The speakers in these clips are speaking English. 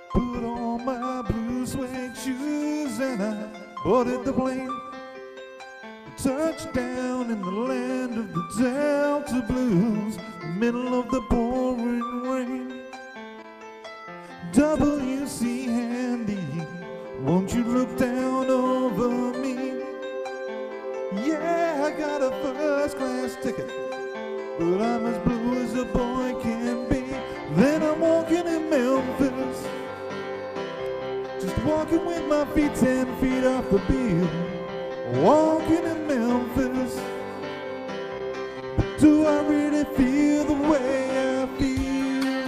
Put on my blue suede shoes and I boarded the plane. Touchdown in the land of the Delta Blues, middle of the pouring rain. W.C. Handy, won't you look down over me? Yeah, I got a first class ticket, but I'm as blue as a boy can be. Then I'm walking in Memphis, just walking with my feet 10 feet off the beat. Walking in Memphis, but do I really feel the way I feel?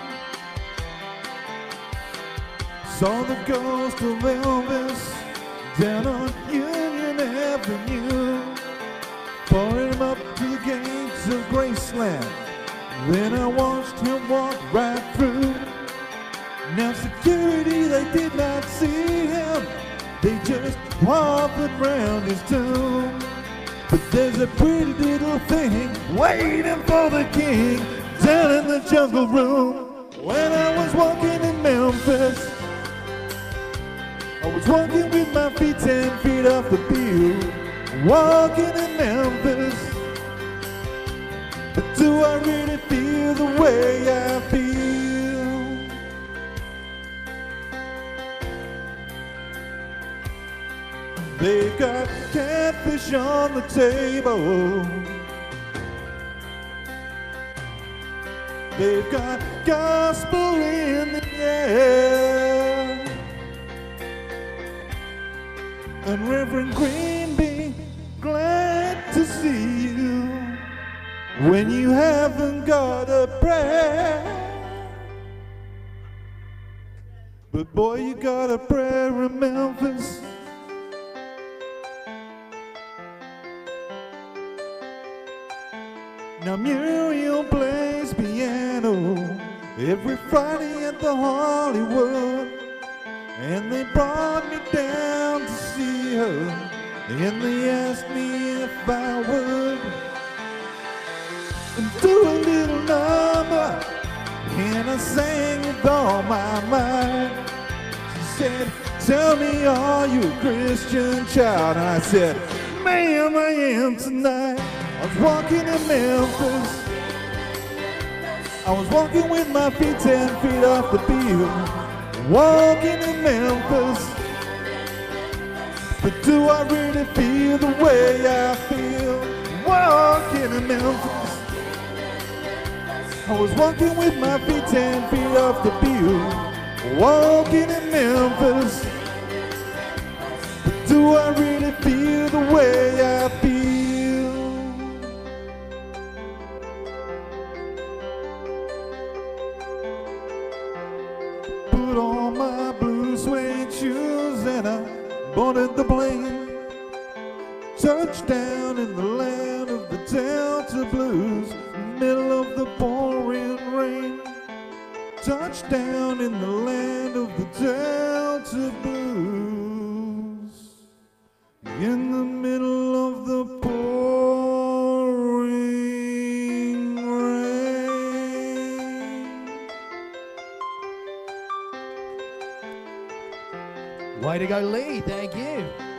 Saw the ghost of Elvis down on Union Avenue, pouring him up to the gates of Graceland. Then I watched him walk right through. Now security, they did not see him, they just hovered round his tomb. But there's a pretty little thing waiting for the king down in the jungle room. When I was walking in Memphis, I was walking with my feet 10 feet off the field. Walking in Memphis, but do I really feel the way I feel? They've got catfish on the table, they've got gospel in the air, and Reverend Greenby, glad to see you when you haven't got a prayer. But boy, you got a prayer in Memphis. Now Muriel plays piano every Friday at the Hollywood, and they brought me down to see her, and they asked me if I would do a little number, and I sang with all my might. She said, tell me, are you a Christian child? And I said, ma'am, I am tonight. I was walking in Memphis, I was walking with my feet 10 feet off the field. Walking in Memphis, but do I really feel the way I feel? Walking in Memphis, I was walking with my feet 10 feet off the field. Walking in Memphis, but do I really feel the way I feel? Put on my blue suede shoes and I boarded the plane. Touchdown in the land of the Delta Blues, middle of the pouring rain. Touchdown in the land of the Delta Blues, in the middle of the pouring rain. Way to go, Lee. Thank you.